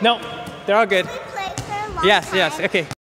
No, they're all good. We played for a long Yes, time. yes, okay.